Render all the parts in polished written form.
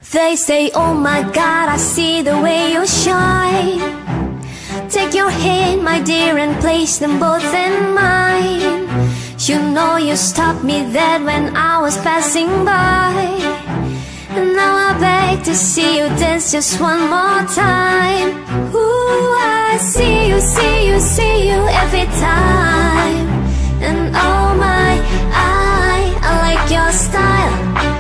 They say, oh my God, I see the way you shine. Take your hand, my dear, and place them both in mine. You know you stopped me there when I was passing by. And now I beg to see you dance just one more time. Ooh, I see you, see you, see you every time. And oh my, I like your style.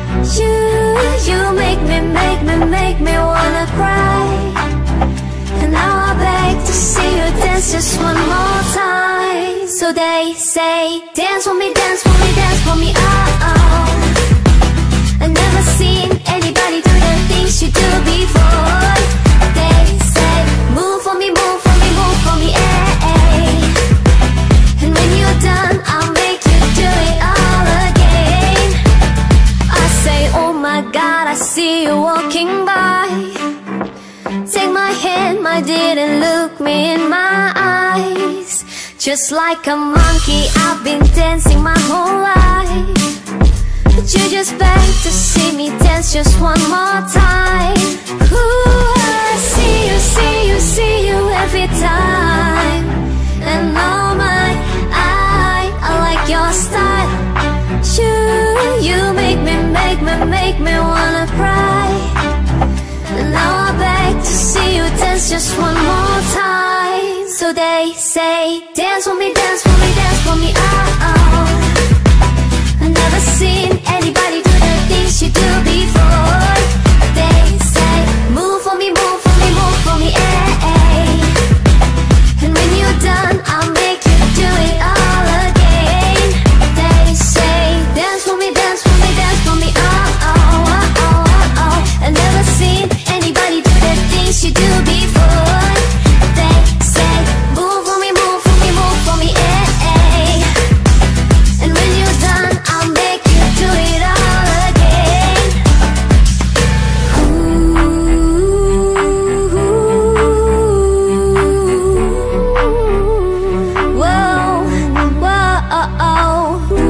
You make me wanna cry. And now I beg to see you dance just one more time. So they say, dance for me, dance for me, dance for me, oh, oh. I've never seen anybody do the things you do before. They say, move for me, move for me, move for me, eh, eh. And when you're done, I'll make you do it all again. I say, oh my God, I see you walking by. Take my hand, my dear, and look me in my eyes. Just like a monkey, I've been dancing my whole life. But you just beg to see me dance just one more time. Ooh, I see you, see you, see you every time. And oh my, I like your style. You make me wanna cry. And now I beg to see you dance just one more time. So they say, dance for me, dance for me, dance for me, oh, oh. I've never seen anybody do the things you do before. They say, move for me, move for me, move for me, eh, eh. And when you're done, I'll make you do it all again. They say, dance for me, dance for me, dance for me, oh, oh, oh, oh, oh, oh. I've never seen anybody do the things you do before. They say, move for me, move for me, move for me, eh, eh. And when you're done, I'll make you do it all again. Ooh, whoa, whoa,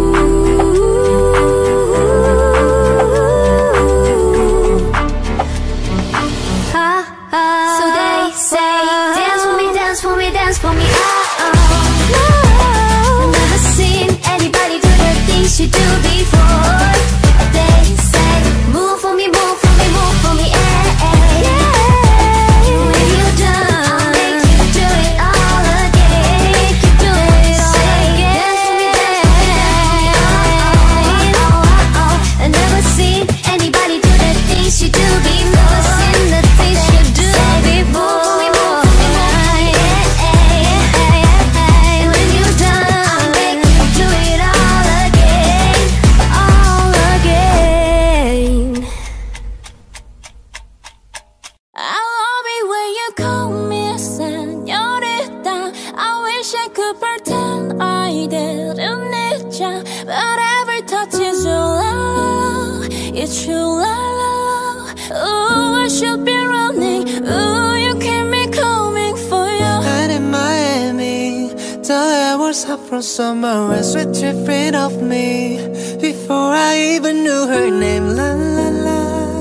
so they say, dance for me, dance for me, dance for me, oh, oh. I've never seen anybody do the things you do before. They say, move for me, move for me, move for me, eh, eh. When you're done, I'll make you do it all again. Make you do it all again. Dance for me, oh, oh, oh. I've never seen anybody do the things you do before. Seen the things you do before. When you're done, I'll make you do it all again, all again. I love it when you call me señorita. I wish I could pretend I didn't need ya, but every touch is your love. It's your love. Ooh, I should be running. Ooh, you keep me coming for you. And in Miami, the air was hot from summer and sweat dripping off me. Before I even knew her name, la la la.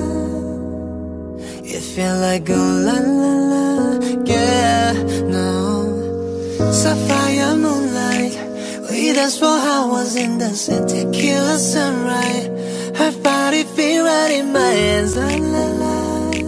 It felt like oh la la la, yeah, no. Sapphire moonlight, we danced for hours in the sand, tequila sunrise. Her body fit right in my hands, la la la.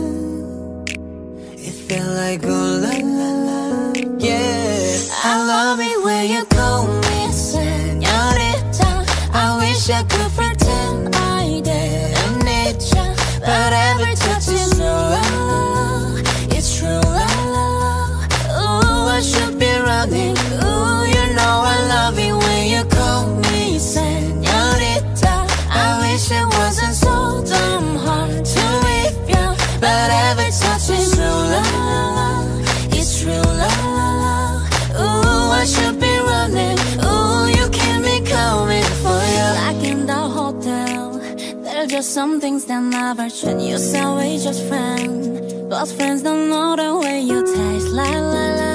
It felt like oh la la la, yeah. I love it when you call me señorita. I wish I could pretend I didn't need ya, but every touch is your love. It's true love. Ooh, I should be running. Ooh, you know I love it when you call me señorita. I wish it wasn't so damn hard to leave ya, but every touch is true love. It's true love. Ooh, I should be running. Ooh, you keep me coming for you. Like in the hotel, there are just some things that never change. You say we just friends, but friends don't know the way you taste. La la la.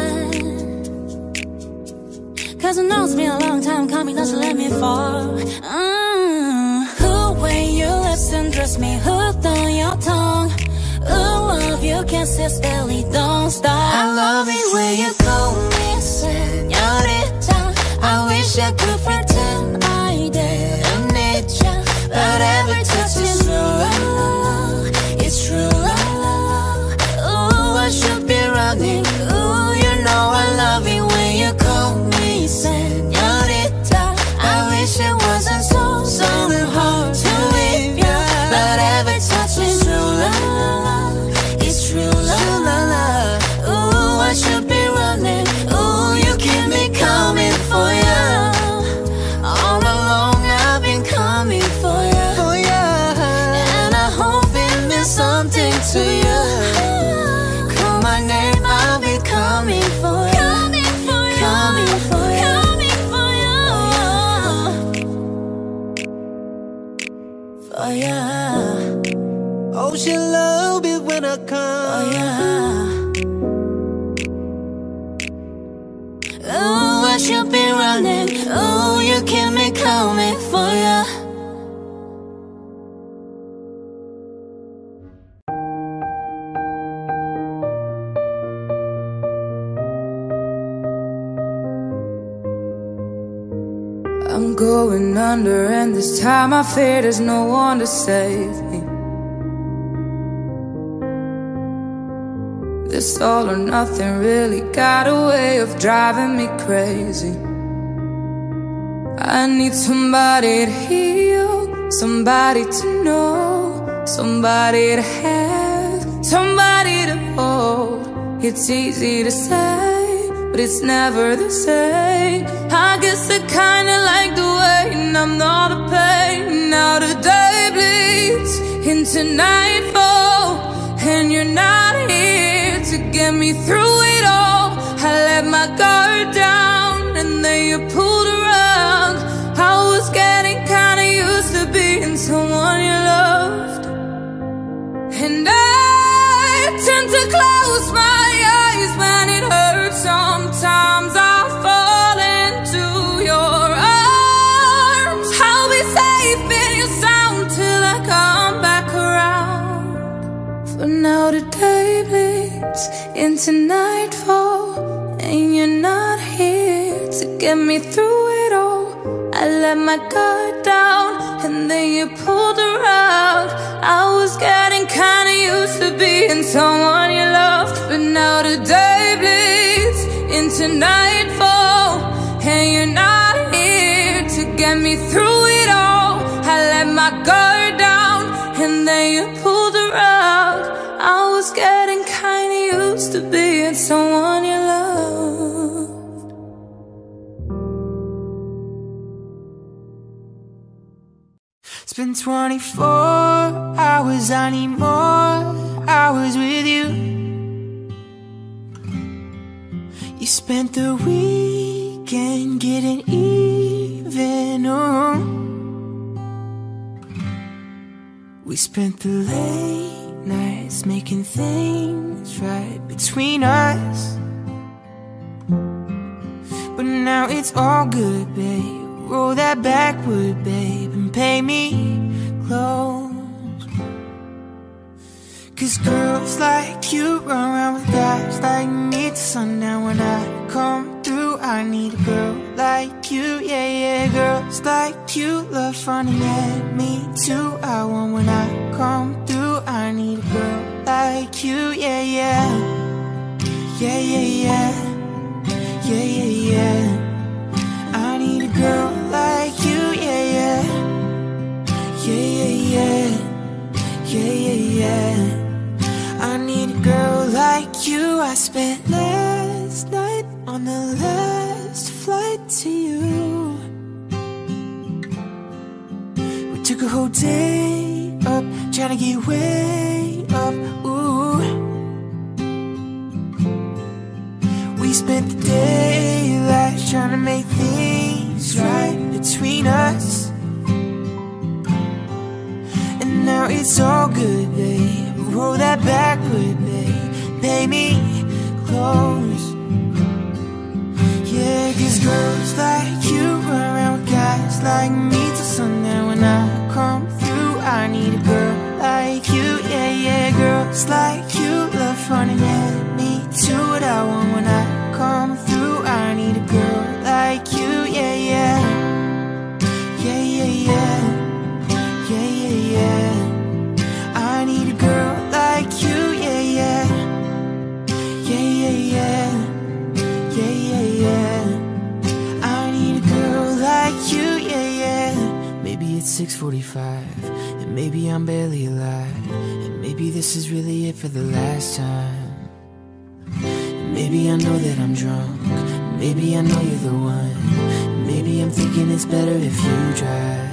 Cause I know it's been a long time coming, don't you let me fall. When you listen, trust me, hooked on your tongue. Ooh, love you can't sit still, don't stop. I love it when you call me señorita. I wish I could pretend I didn't need ya, but every touch is true. It's true. Ooh, I should be running. Ooh, you know I love it when you call me señorita. I wish it wasn't so hard to leave ya, but every touch is true. It's true. Ooh, I should be running. Ooh, you keep me coming for ya. All along I've been coming for ya. And I hope it means something to you. Call my name, I'll be coming for ya. Coming for ya. For ya. Oh, she love it when I come. Oh yeah. Oh, I should be running. Oh, you keep me coming for ya. I'm going under, and this time I fear there's no one to save me. This all or nothing really got a way of driving me crazy. I need somebody to heal, somebody to know, somebody to have, somebody to hold. It's easy to say, but it's never the same. I guess I kinda like the way I'm not a pain. Now the day bleeds into nightfall, and you're not here to get me through it all. I let my guard down, and then you pulled a rug. I was getting kinda used to being someone you loved, and I tend to close my eyes when it hurts. Sometimes I fall into your arms. I'll be safe in your sound till I come back around. For now the day bleeds into nightfall, and you're not here to get me through it all. I let my guard down, and then you pulled the rug. I was getting kinda used to being someone you loved, but now the day bleeds into nightfall, and you're not here to get me through it all. I let my guard down, and then you pulled the rug. I was getting kinda used to being someone you loved. It's been 24 hours, I need more hours with you. You spent the weekend getting even, oh. We spent the late nights making things right between us, but now it's all good, babe. Roll that backward, babe, and pay me close. 'Cause girls like you run around with guys like me till sundown. When I come through, I need a girl like you, yeah, yeah. Girls like you love fun, and yeah, me too. I want when I come through, I need a girl like you, yeah, yeah. Yeah, yeah, yeah. Yeah, yeah, yeah. I need a girl like you, yeah, yeah. Yeah, yeah, yeah. Yeah, yeah, yeah. I need a girl like you. I spent last night on the last flight to you. We took a whole day up, trying to get way up, ooh. We spent the daylight trying to make things right between us, and now it's all good, babe. Roll that backward, babe. Pay me close. Yeah, 'cause girls like you run around with guys like me till sundown. When I come through, I need a girl Girls like you love fun and yeah, me too. What I want when I come through, I need a girl like you, yeah, yeah. Yeah, yeah, yeah. Yeah, yeah, yeah. I need a girl like you, yeah, yeah. Yeah, yeah, yeah. Yeah, yeah, yeah. I need a girl like you, yeah, yeah. Maybe it's 6:45, and maybe I'm barely alive, and maybe this is really it for the last time. And maybe I know that I'm drunk, maybe I know you're the one, maybe I'm thinking it's better if you drive.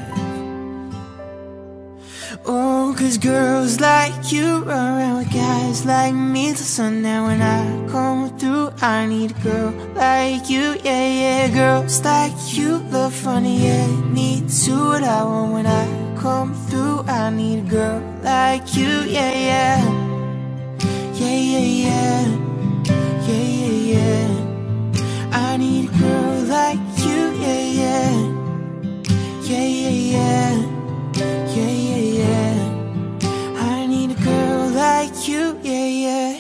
Oh, 'cause girls like you run around with guys like me till sundown. When I come through, I need a girl like you, yeah, yeah. Girls like you love funny, yeah, me too. What I want when I come through, I need a girl like you, yeah, yeah. Yeah, yeah, yeah. Yeah, yeah, yeah. I need a girl like you, yeah, yeah. Yeah, yeah, yeah. Yeah, yeah, yeah. I need a girl like you, yeah, yeah.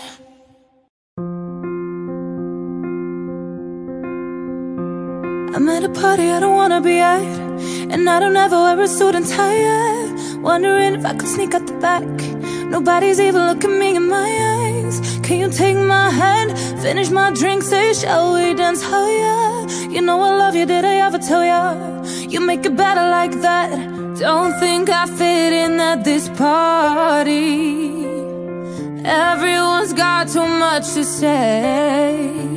I'm at a party I don't wanna be at, and I don't ever wear a suit and tie. Wondering if I could sneak out the back. Nobody's even looking me in my eyes. Can you take my hand, finish my drink, say shall we dance higher? You know I love you, did I ever tell ya? You make it better like that. Don't think I fit in at this party. Everyone's got too much to say.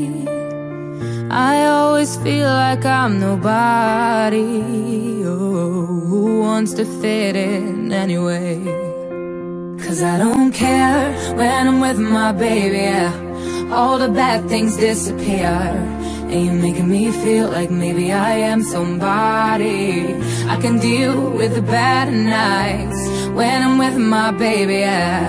I always feel like I'm nobody. Oh, who wants to fit in anyway? 'Cause I don't care when I'm with my baby, yeah. All the bad things disappear, and you're making me feel like maybe I am somebody. I can deal with the bad nights when I'm with my baby, yeah.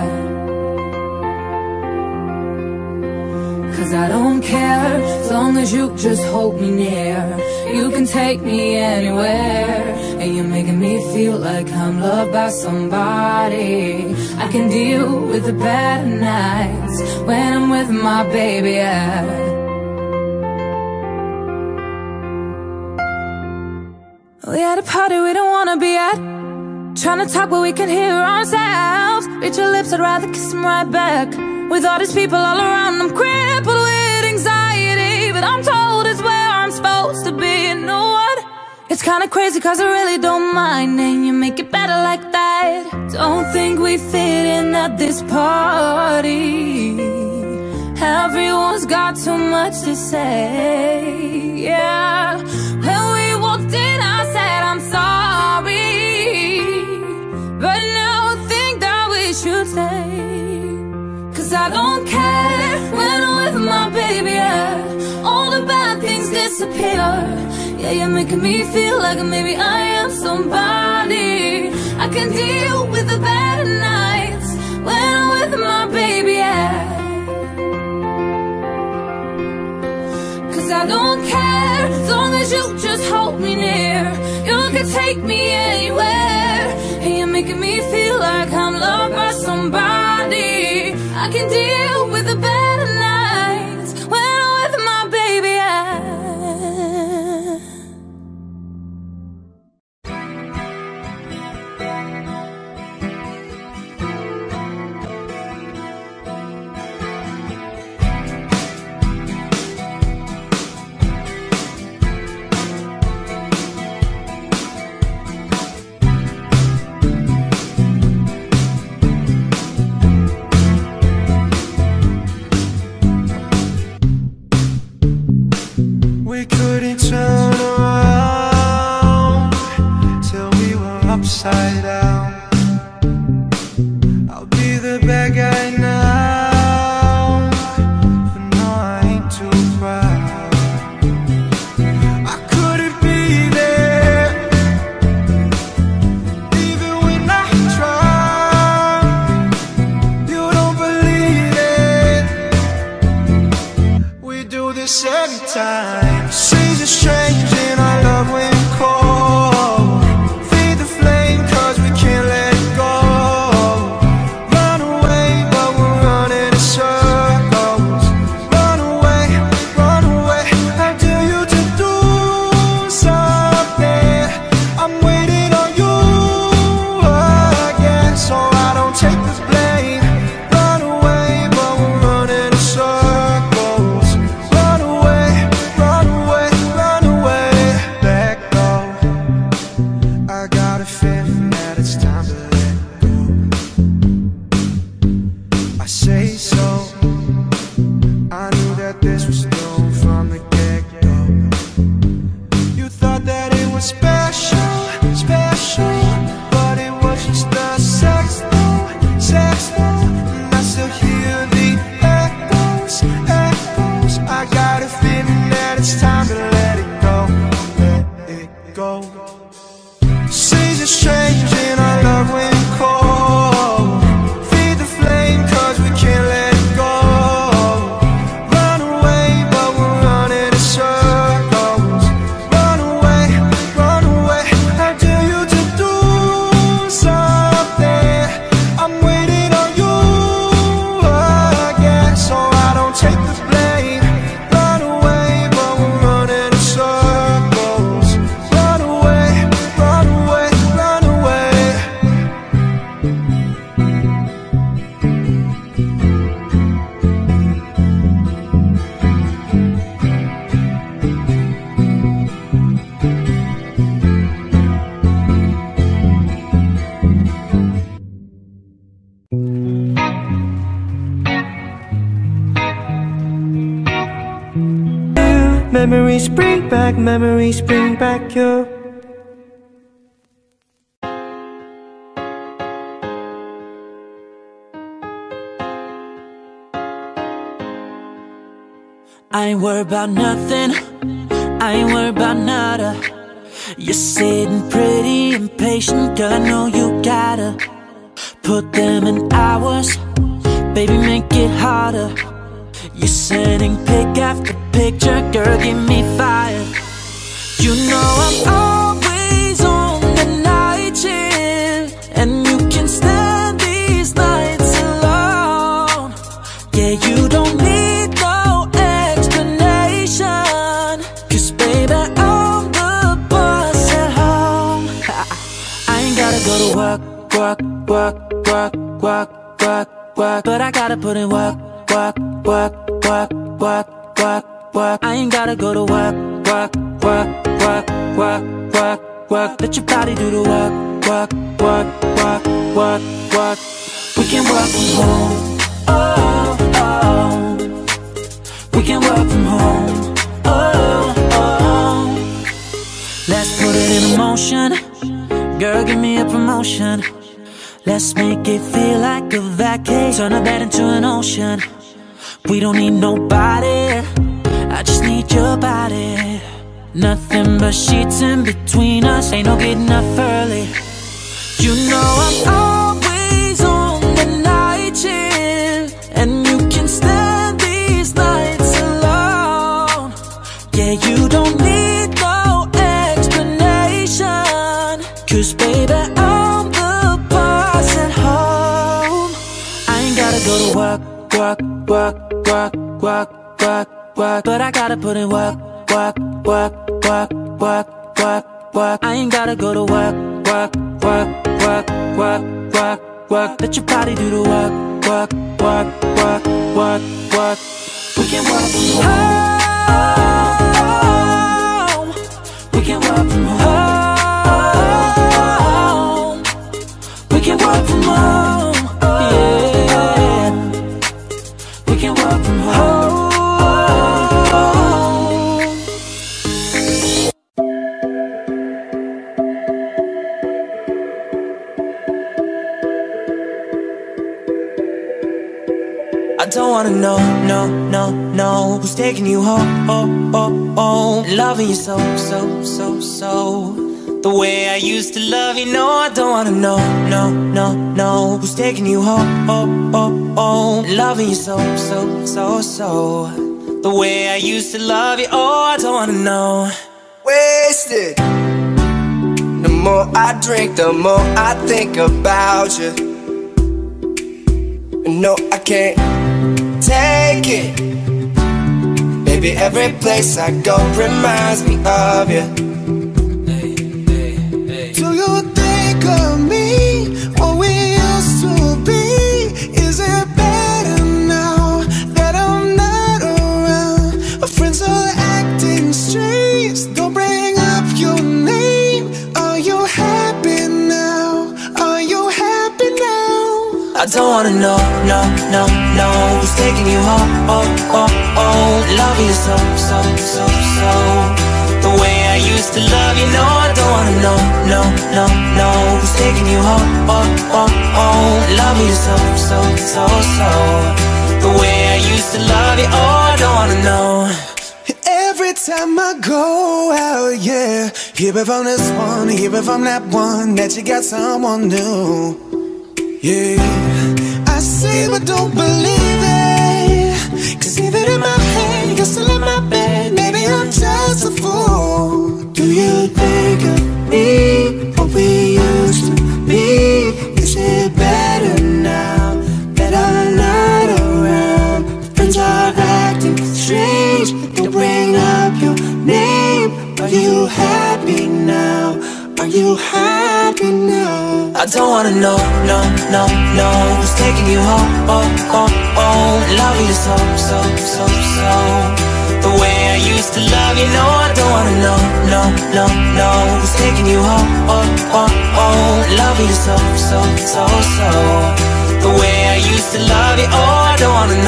'Cause I don't care, as long as you just hold me near. You can take me anywhere, and you're making me feel like I'm loved by somebody. I can deal with the bad nights when I'm with my baby, yeah. We at a party we don't wanna be at, trying to talk but we can hear ourselves. Reach your lips, I'd rather kiss them right back. With all these people all around, I'm crippled with anxiety, but I'm told it's where I'm supposed to be. You know what? It's kinda crazy 'cause I really don't mind, and you make it better like that. Don't think we fit in at this party. Everyone's got too much to say, yeah. When we walked in, I said I'm sorry, but now I think that we should stay. 'Cause I don't care when I'm with my baby, yeah. All the bad things disappear. Yeah, you're making me feel like maybe I am somebody. I can deal with the bad nights when I'm with my baby, yeah. 'Cause I don't care, as long as you just hold me near. You can take me anywhere, and you're making me feel like I'm loved by somebody. I can deal with the better nights when I'm with my baby, yeah. We couldn't turn around till we were upside down. I'll be the bad guy now, but no, I ain't too proud. I couldn't be there, even when I tried. You don't believe it, we do this every time. Seems a strange in our love when cold. Feed the flame 'cause we can't let it go. Run away but we're Memories bring back you. I ain't worried about nothing, I ain't worried about nada. You're sitting pretty impatient, girl, I know you gotta put them in hours, baby, make it harder. You're sending pic after picture, girl, get me fired. You know I'm always on the night shift, and you can stand these nights alone. Yeah, you don't need no explanation, 'cause baby, I'm the boss at home. I ain't gotta go to work, work, work, work, work, work, work, but I gotta put in work, work, work, work, work, work, work. I ain't gotta go to work, work, work, work, work, work, work. Let your body do the work, work, work, work, work, work. We can work from home, oh, oh. We can work from home, oh, oh. Let's put it in motion, girl, give me a promotion. Let's make it feel like a vacation, turn a bed into an ocean. We don't need nobody, I just need your body. Nothing but sheets in between us, ain't no getting up early. You know I'm always on the night shift, and you can stand these nights alone. Yeah, you don't need no explanation, 'cause baby, I'm the boss at home. I ain't gotta go to work, work, work, work, work, work, work, but I gotta put in work, work, work, work, work, work, work. I ain't gotta go to work, work, work, work, work, work, work. Let your body do the work, work, work, work, work, work. We can work from home. We can work from home. We can work from home. Yeah. We can work from home. I don't wanna know, no, no, no, who's taking you home, oh, oh, oh. Loving you so, so, so, so, the way I used to love you. No, I don't wanna know, no, no, no, who's taking you home, oh, oh, oh. Loving you so, so, so, so, the way I used to love you. Oh, I don't wanna know. Wasted. The more I drink, the more I think about you. No, I can't take it. Baby, every place I go reminds me of you. Do you think of me, what we used to be? Is it better now that I'm not around? My friends are acting strange, don't bring up your name. Are you happy now? Are you happy now? I don't wanna know, no, no, no, who's taking you home, oh, oh, oh. Loving you so, so, so, so, the way I used to love you. No, I don't wanna know, no, no, no, who's taking you home, oh, oh, oh. Loving you so, so, so, so, the way I used to love you. Oh, I don't wanna know. Every time I go out, yeah, hear it from this one, hear it from that one, that you got someone new. Yeah, I see but don't believe it, 'cause even in my head, you're still in my bed. Maybe I'm just a fool. Do you think of me, what we used to be? Is it better now that I'm not around? Friends are acting strange, don't bring up your name. Are you happy now? Are you happy now? I don't wanna know, no, no, no, who's taking you home, oh, oh, oh. Loving you so, so, so, so, the way I used to love you. No, I don't wanna know, no, no, no, who's taking you home, oh, oh, oh. Loving you so, so, so, so, the way I used to love you. Oh, I don't wanna know.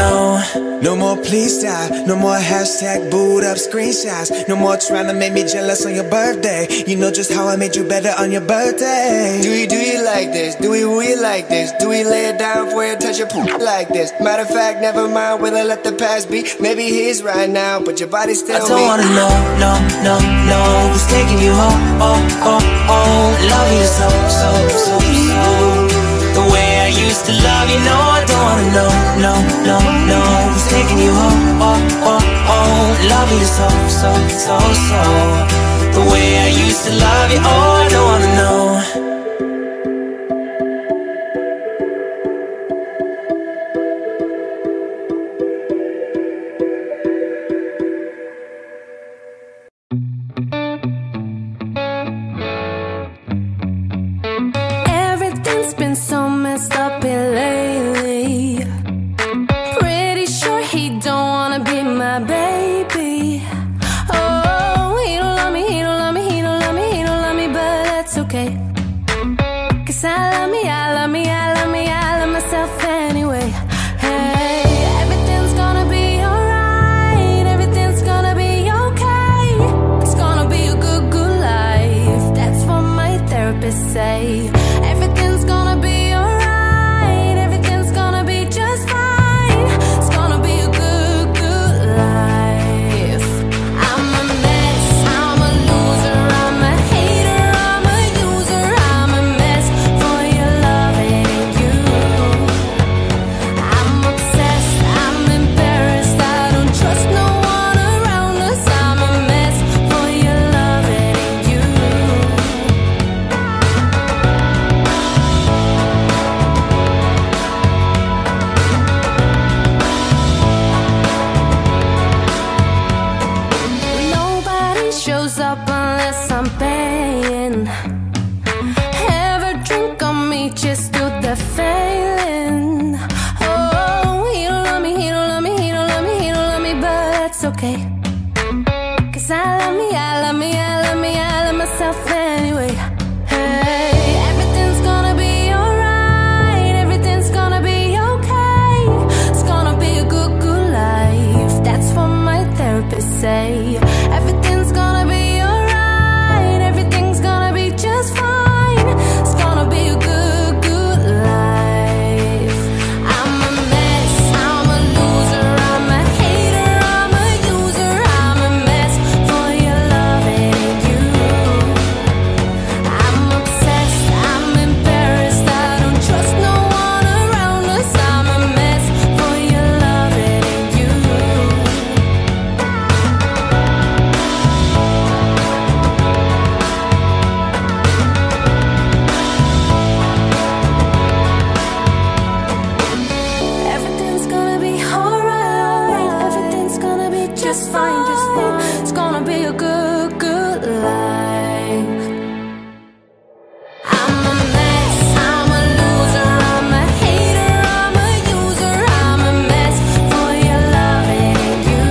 No more please stop, no more hashtag booed up screenshots. No more trying to make me jealous on your birthday. You know just how I made you better on your birthday. Do you like this? Do we like this? Do we lay it down for you, touch your poop like this? Matter of fact, never mind, will I let the past be? Maybe he's right now, but your body's still me. I don't wanna know, no, who's taking you home, love you so. The way I used to love you, no, I don't wanna know, who's taking you home, love you so. The way I used to love you, oh, I don't wanna know. Everything's been so messed up here lately. Pretty sure he don't wanna be my baby. Oh, he don't love me, he don't love me, he don't love me, he don't love me, but that's okay. 'Cause I love me, I love me, I love me, I love myself anyway. Hey, everything's gonna be alright, everything's gonna be okay. It's gonna be a good life, that's what my therapist say. Everything's gonna be alright, everything's gonna be just fine. It's gonna be a good life. I'm a mess, I'm a loser, I'm a hater, I'm a user, I'm a mess for your loving you. I'm obsessed, I'm embarrassed, I don't trust no one around us. I'm a mess for your loving you. Nobody shows up unless I'm paying. Ever drink on me just to the failing. Oh, he don't love me, he don't love me, he don't love me, he don't love me, but that's okay. 'Cause I love me, I love me, I love me, I love myself anyway. Hey, everything's gonna be alright, everything's gonna be okay. It's gonna be a good life, that's what my therapist say. Everything's gonna be alright, everything's gonna be just fine. It's gonna be a good life. I'm a mess, I'm a loser, I'm a hater, I'm a user, I'm a mess for your loving you. I'm obsessed, I'm embarrassed, I don't trust no one around us. I'm a mess for your loving you. Everything's gonna be alright, everything's gonna be just fine, just fine. It's gonna be a good life. I'm a mess, I'm a loser, I'm a hater, I'm a user, I'm a mess for your loving you.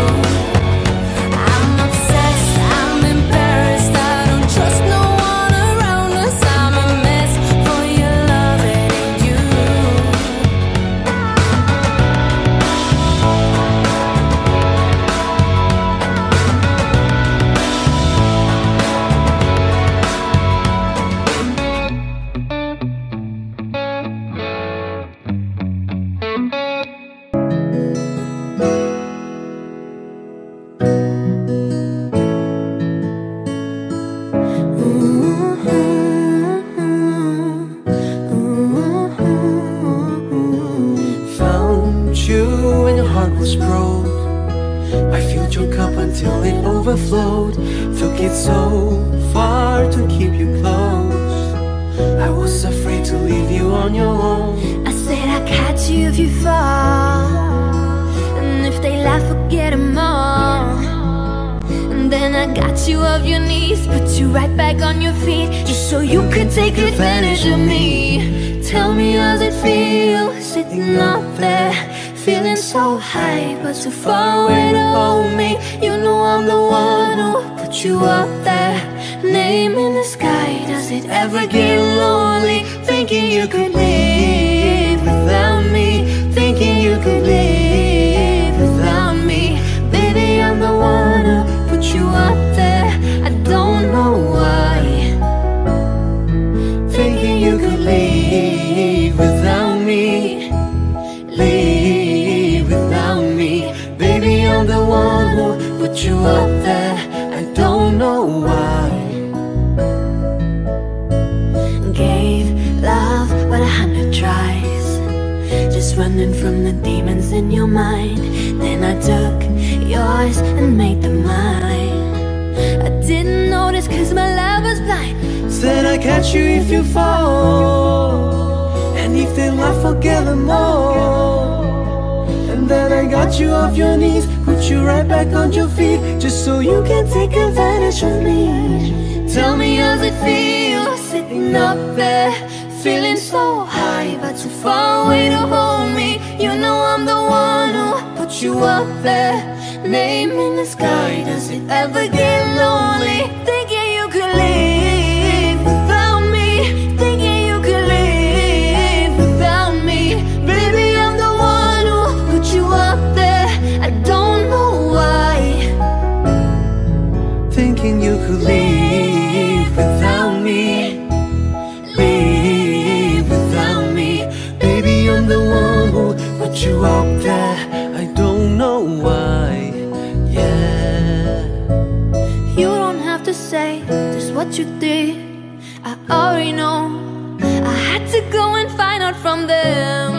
I'm obsessed, I'm embarrassed, I don't trust no one around us. I'm a mess for your loving you. Found you when your heart was broke. I filled your cup until it overflowed. Took it so far to keep you close. I was afraid to leave you on your own. I said I'd catch you if you fall, and if they laugh, forget them all. And then I got you off your knees, put you right back on your feet, just so you could take advantage of me. Tell me, how's it feel, sitting up there, feeling so high, but too far away to hold me. You know I'm the one who put you up there, name in the sky. Does it ever get lonely, thinking you could live without me, thinking you could live? just running from the demons in your mind. Then I took yours and made them mine. I didn't notice cause my love was blind. Said I'd catch you if you fall, and if they laugh forevermore. And then I got you off your knees, put you right back on your feet, just so you can take advantage of me. Tell me how's it feel, sitting up there, feeling so high, but too far away to hold me. You know I'm the one who put you up there, name in the sky. Does it ever get lonely, thinking you could leave without me, thinking you could leave without me? Baby, I'm the one who put you up there, I don't know why. Thinking you could leave without me, leave without me. Baby, I'm the one who put you up there, I don't know why. Yeah. You don't have to say just what you did, I already know. I had to go and find out from them.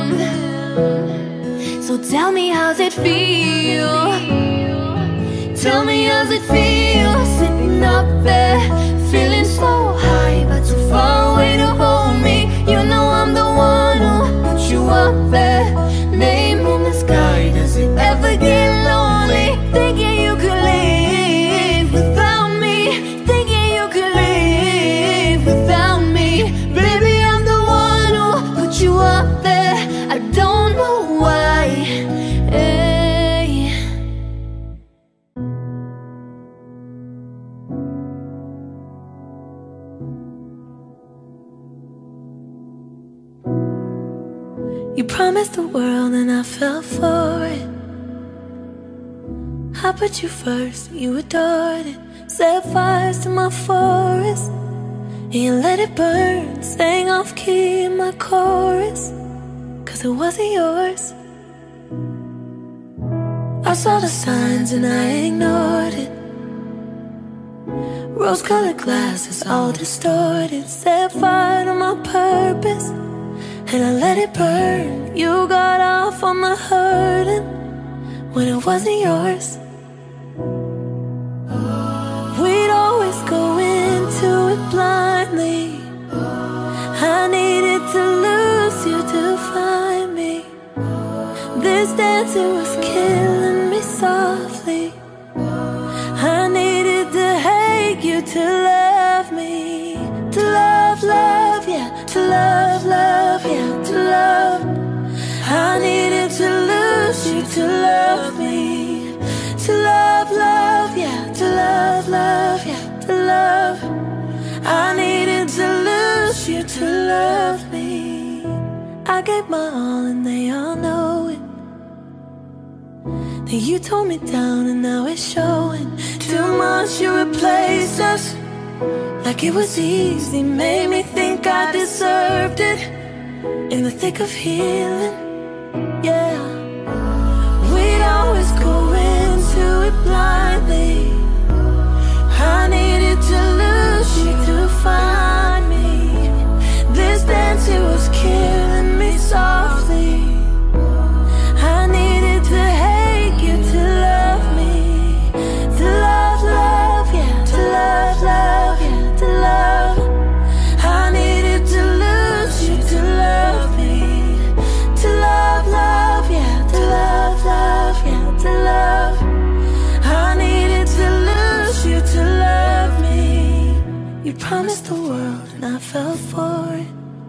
So tell me how's it feel, tell me how's it feel, sitting up there, feeling so high, but too far away to hold me. You know I'm the one who put you up there, name in the sky. Does it ever get lonely, thinking you could leave without me, thinking you could leave without me? Baby, I'm the one who put you up there, I don't know why. Hey. You promised the world and I fell for it. I put you first, you adored it. Set fires to my forest and you let it burn, sang off key in my chorus, cause it wasn't yours. I saw the signs and I ignored it. Rose-colored glasses all distorted. Set fire to my purpose and I let it burn. You got off on the hurting when it wasn't yours. We'd always go into it blindly. I needed to lose you to find me. This dancing was killing me softly. I needed to hate you to love me, to love, love, yeah, to love, love, yeah, to love. I needed to lose you to love me, to love, love, yeah, to love, love, yeah, to love. I needed to lose you to love me. I gave my all and they all know it. Then you tore me down and now it's showing. Too much you replaced us, like it was easy. Made me think I deserved it in the thick of healing. Yeah, we'd always go into it blindly. I needed to lose you to find me. This dance, it was killing me softly. I needed to hate you to love me, to love, love, yeah, to love, love, yeah, to love. I needed to lose you to love me, to love, love, yeah, to love, love, yeah, to love. I needed to lose you to love me. You promised the world and I fell for it.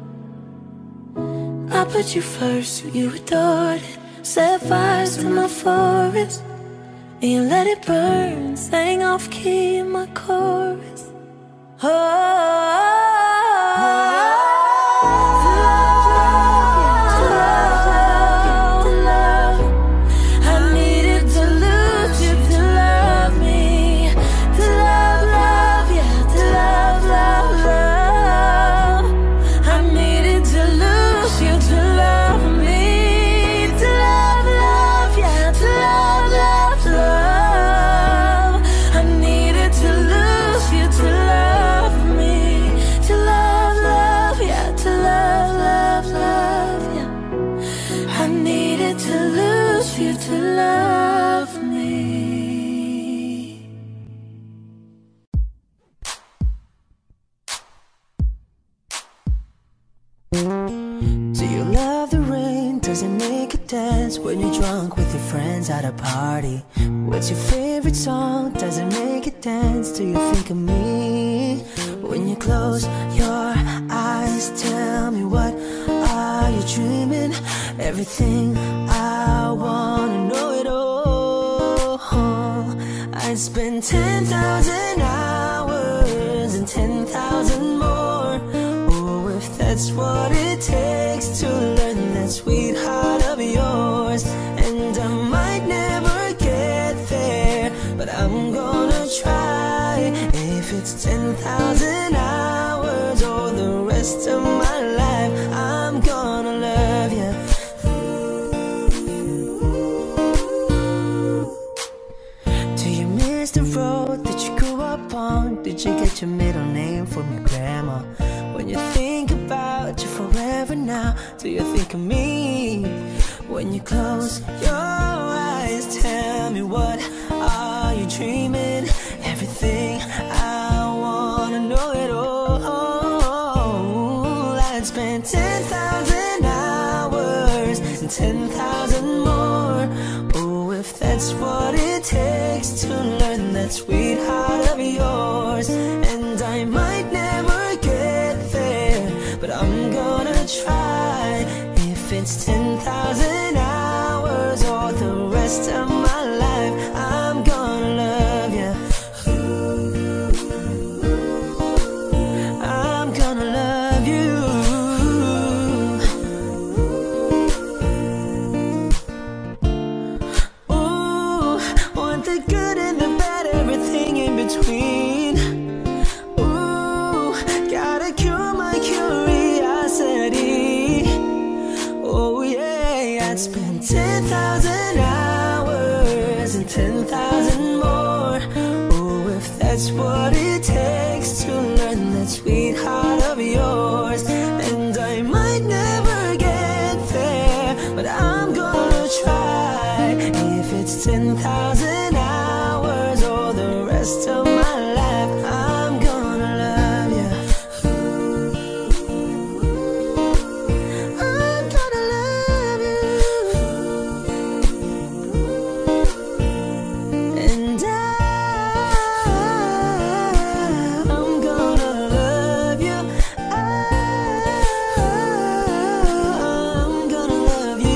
I put you first, you adored it. Set fires to my forest and you let it burn, sang off key in my chorus. To I needed to lose you to love me. Do you love the rain? Does it make you dance when you're drunk with your friends at a party? What's your favorite song? Does it make you dance? Do you think of me? When you close your eyes, tell me, what are you dreaming? Everything I wanna know it all. I'd spend 10,000 hours and 10,000 more. Oh, if that's what it takes to learn that sweetheart of yours. And I might never get there, but I'm gonna try. If it's 10,000 hours or the rest of my life, I'm gonna love you. Do you miss the road that you grew up on? Did you get your middle name from your grandma? When you think about you forever now, do you think of me? When you close your eyes, tell me, what are you dreaming? Everything I wanna know it all. I'd spend 10,000 hours and 10,000 more. Oh, if that's what it takes to learn that sweetheart of yours. And I might never get there, but I'm gonna try. If it's 10,000 hours or the rest of my life, I'm gonna love you. I'm gonna love you. Ooh, want the good and the bad, everything in between. Ooh, gotta cure my curiosity. Oh yeah, I'd spend 10,000 hours and 10,000 more. Oh, if that's what it takes to learn that sweetheart of yours. And I might never get there, but I'm gonna try. If it's 10,000 hours or the rest of my life, I'm gonna love you. I'm gonna love you. And I'm gonna love you. I'm gonna love you.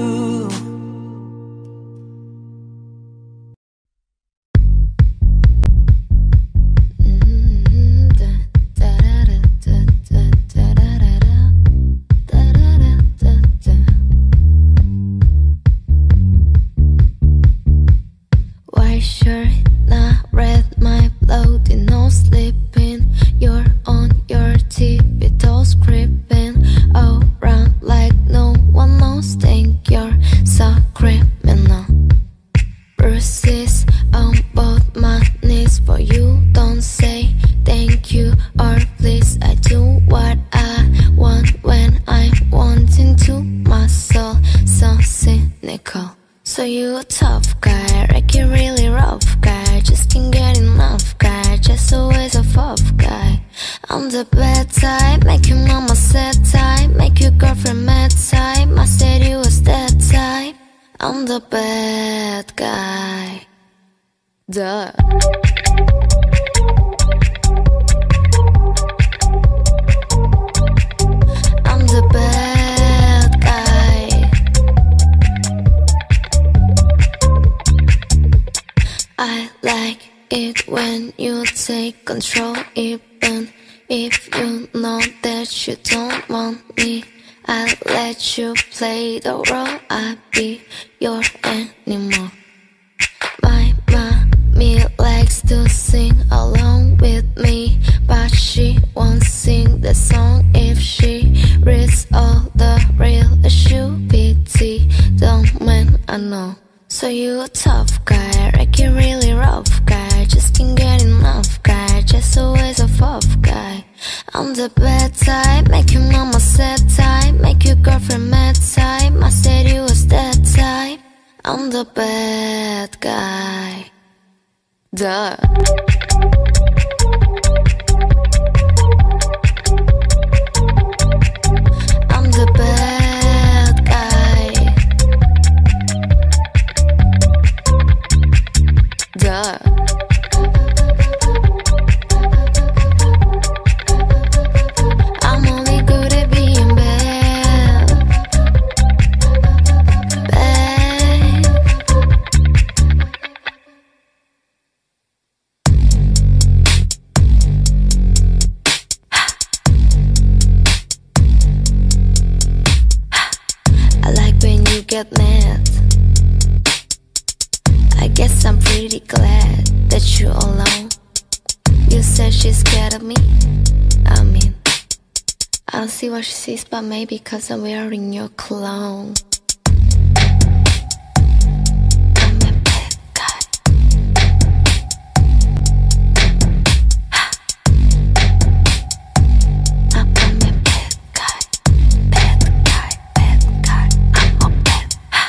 Why sure not read my bloody no sleeping? You're on your tiptoes creeping around like no one knows. Think you're so criminal. Bruises on both my knees, for you don't say thank you or please. I do what I want when I'm wanting to. My soul so cynical. So you a tough guy, like you really rough guy. Just can't get enough guy, just always a fuck guy. I'm the bad type, make your mama sad type, make your girlfriend mad type. I said you was that type. I'm the bad guy. Duh. I'm the bad guy. I like it when you take control, even if you know that you don't want me. I'll let you play the role, I'll be your animal. My mommy likes to sing along with me, but she won't sing the song if she reads all the real stupidity. Don't man, I know. So you a tough guy, like you really rough guy. Just can't get enough guy, just always a fuck guy. I'm the bad type, make your mama sad type, make your girlfriend mad type. I said you I'm the bad guy. Duh. I'm the bad guy. Duh. I'm only good at being bad. Bad. I like when you get mad. I guess I'm pretty glad that you're alone. You said she's scared of me. I mean, I don't see what she sees but maybe 'cause I'm wearing your cologne. I'm a bad guy. I'm a bad guy. Bad guy, bad guy. I'm a bad.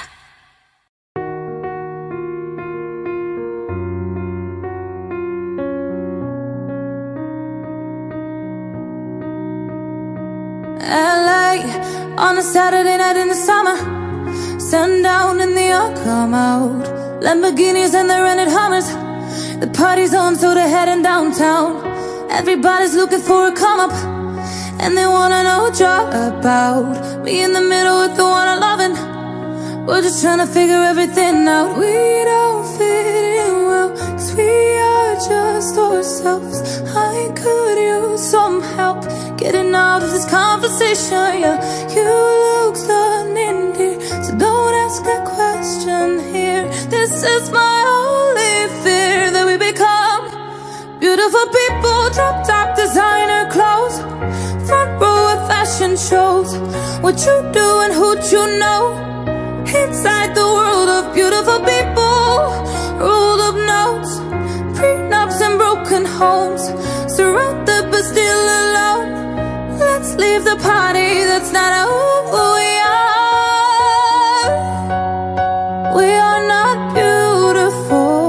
LA on a Saturday night in the summer, sundown and the all come out. Lamborghinis and the rented Hummers. The party's on, so they're heading downtown. Everybody's looking for a come up, and they wanna know what you're about. Me in the middle with the one I'm loving. We're just trying to figure everything out. We don't fit in well, 'cause we are just ourselves. I could use some help getting out of this conversation. Yeah, you look stunning, dear, so don't ask that question here. This is my only fear, that we become beautiful people. Drop top designer clothes, front row of fashion shows. What you do and who you know, inside the world of beautiful people. Rolled up notes, prenups and broken homes. Surrounded but still alone. Let's leave the party, that's not who we are. We are not beautiful.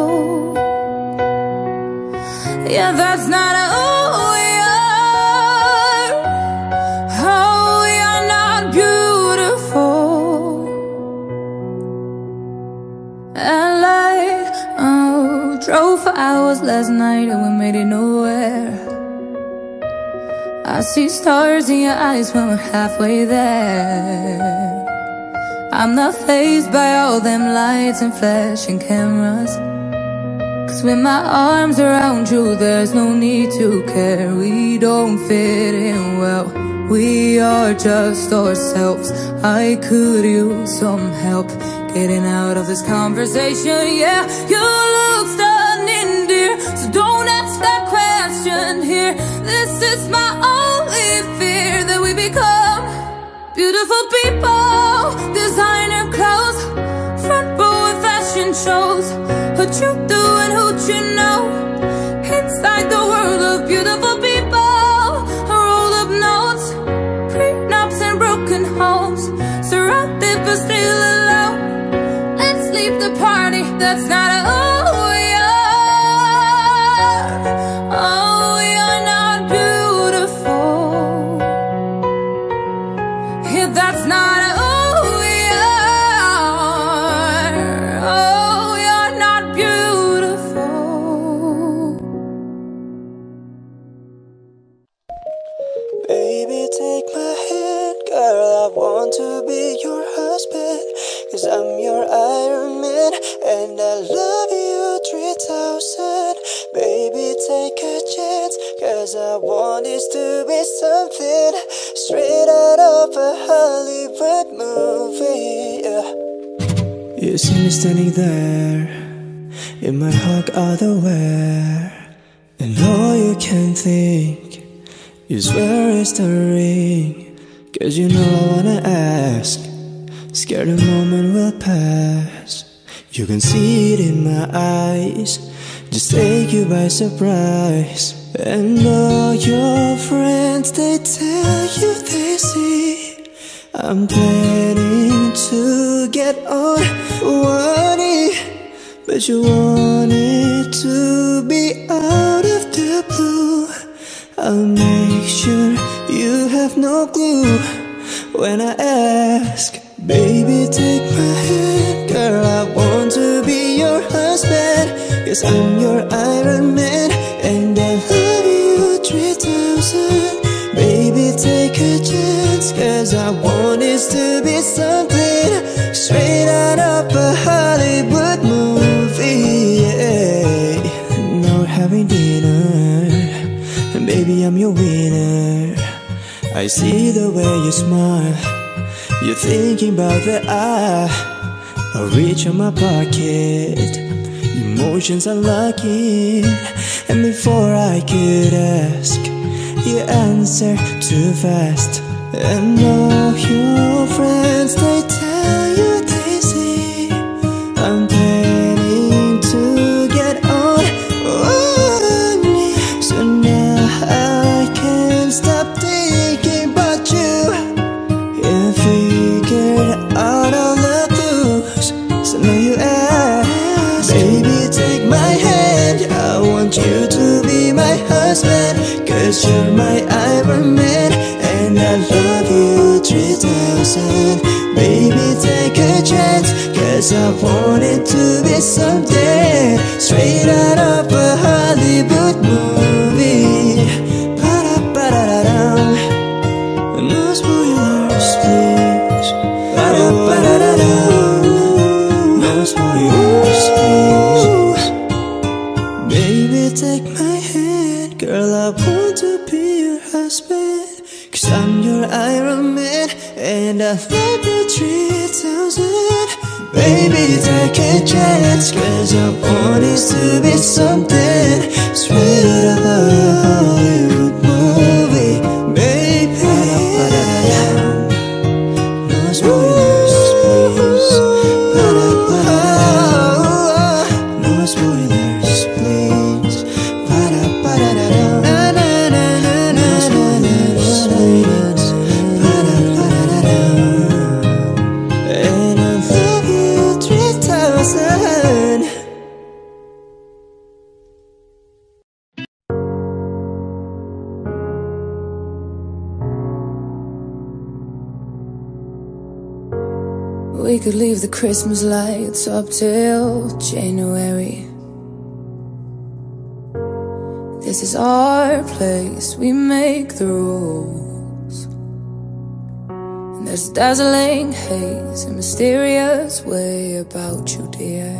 Yeah, that's not who we are. Oh, we are not beautiful. LA, oh, drove for hours last night and we made it nowhere. I see stars in your eyes when we're halfway there. I'm not fazed by all them lights and flashing cameras, 'cause with my arms around you there's no need to care. We don't fit in well, we are just ourselves. I could use some help getting out of this conversation. Yeah, you look stunning, dear, so don't ask that question here. This is my only fear, that we become beautiful people. Designer clothes, front row of fashion shows. What you do and who you know, inside the world of beautiful people. Roll up notes, prenups and broken homes. Surrounded but still alone. Let's leave the party, that's not who we are. Oh, we are not beautiful. Yeah, that's not who we are. Oh, we are not beautiful. Baby, take my hand, girl, I want to be your husband. 'Cause I'm your Iron Man, and I love you 3000. Baby, take a chance, 'cause I want this to be something straight out of a Hollywood movie. Yeah. You see me standing there, in my hug underwear, and all you can think is where is the ring? 'Cause you know I wanna ask, scared the moment will pass. You can see it in my eyes, just take you by surprise. And all your friends, they tell you they see I'm planning to get on one knee, but you want it to be out of the blue. I'll make sure you have no clue when I ask. Baby, take my hand, girl, I want to be your husband. 'Cause I'm your Iron Man, and I love you 3000. Baby, take a chance, 'cause I want this to be something straight out of a Hollywood movie, yeah. Now we're having dinner, and baby, I'm your winner. I see the way you smile, you're thinking about that I'll reach in my pocket. Emotions are locking, and before I could ask, you answer too fast. And all your friends, they tell you they see I'm planning to get on one knee. So now I can't stop thinking about you. You figured out all the clues, so now you ask. Baby, take my hand, I want you to be my husband. 'Cause you're my Iron Man, and I love you 3000. Baby, take a chance, 'cause I want it to be something straight out of a Hollywood movie. Ba-da-ba-da-da-dum. No spoilers, please. Ba-da-ba-da-da-dum. No spoilers, please. Baby, take my hand, girl, I want to be your husband. 'Cause I'm your Iron Man, and I love you 3000. Baby, take a chance, 'cause I want it to be something straight out of a Hollywood movie. Baby, no spoilers, please. No spoilers, please. And I love you 3000. We could leave the Christmas lights up till January. This is our place, we make the rules. And there's a dazzling haze, a mysterious way about you, dear.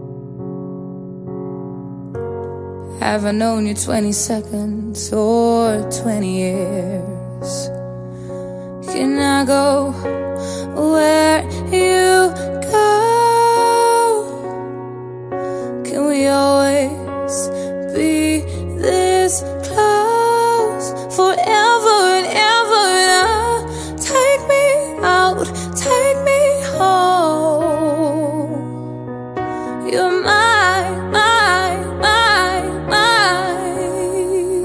Have I known you 20 seconds or 20 years? Can I go where you go? Can we always be this close forever and ever? And take me out, take me home. You're mine, mine, mine, mine.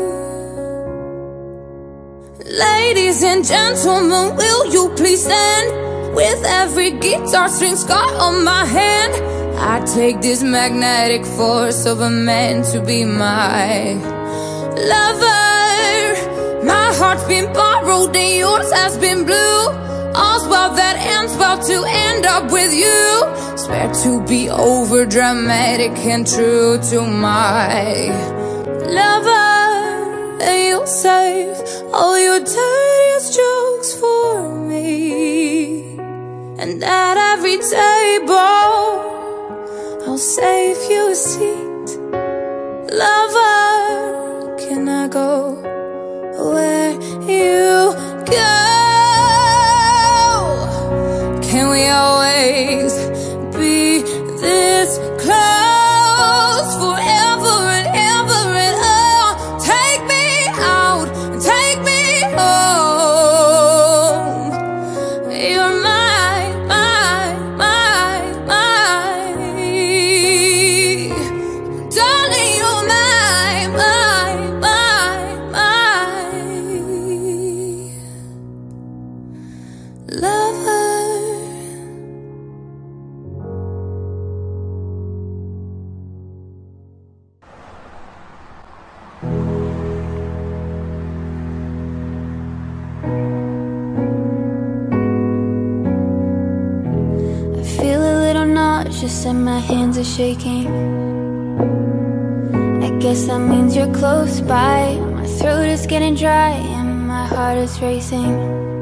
Ladies and gentlemen, will you please stand? With every guitar string scar on my hand, I take this magnetic force of a man to be my lover. My heart's been borrowed and yours has been blue. All's well that ends well to end up with you. Swear to be over dramatic and true to my lover. And you'll save all your dirtiest jokes for me. And at every table, I'll save you a seat. Lover, can I go where you go? Can we always be this close forever and ever? And oh, take me out, take me home. You're mine, mine, mine, mine. Darling, you're mine, mine, mine, mine. nauseous and my hands are shaking. I guess that means you're close by. My throat is getting dry and my heart is racing.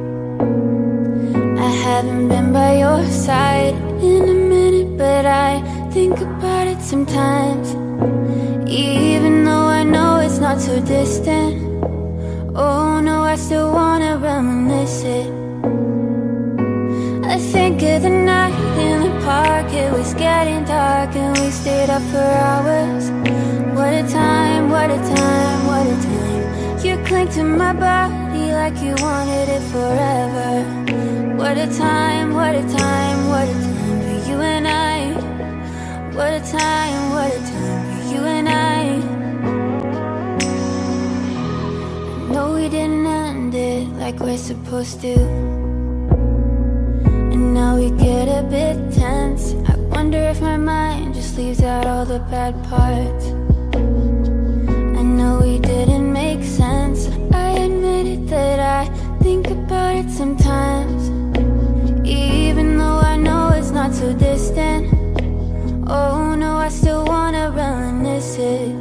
I haven't been by your side in a minute, but I think about it sometimes. Even though I know it's not so distant, oh no, I still wanna reminisce it. I think of the night in the park, it was getting dark and we stayed up for hours. What a time, what a time, what a time. You cling to my body like you wanted it forever. What a time, what a time, what a time for you and I. What a time, what a time for you and I. I know we didn't end it like we're supposed to, and now we get a bit tense. I wonder if my mind just leaves out all the bad parts. I know we didn't make sense. I admit it that I think about it sometimes. Even though I know it's not so distant, oh no, I still wanna reminisce it.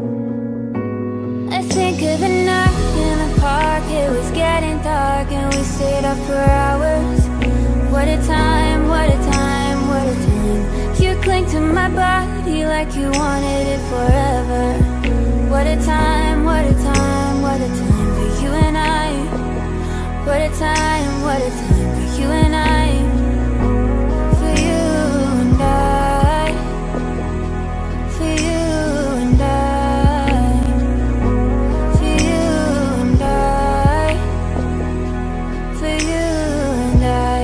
I think of the night in the park, it was getting dark and we stayed up for hours. What a time, what a time, what a time. You cling to my body like you wanted it forever. What a time, what a time, what a time for you and I. What a time, what a time for you and I. For you and I. For you and I. For you and I. For you and I.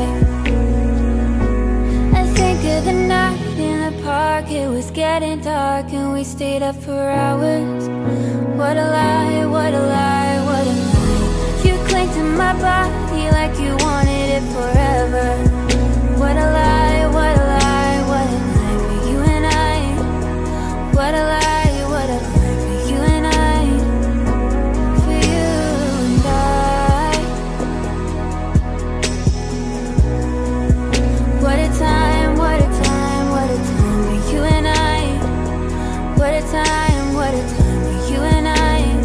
I think of the night in the park, it was getting dark and we stayed up for hours. What a lie, what a lie, what a lie. You cling to my body like you wanted it forever. What a lie, what a lie, what a lie for you and I. What a lie, what a lie for you and I. For you and I. What a time, what a time, what a time for you and I. What a time, what a time for you and I.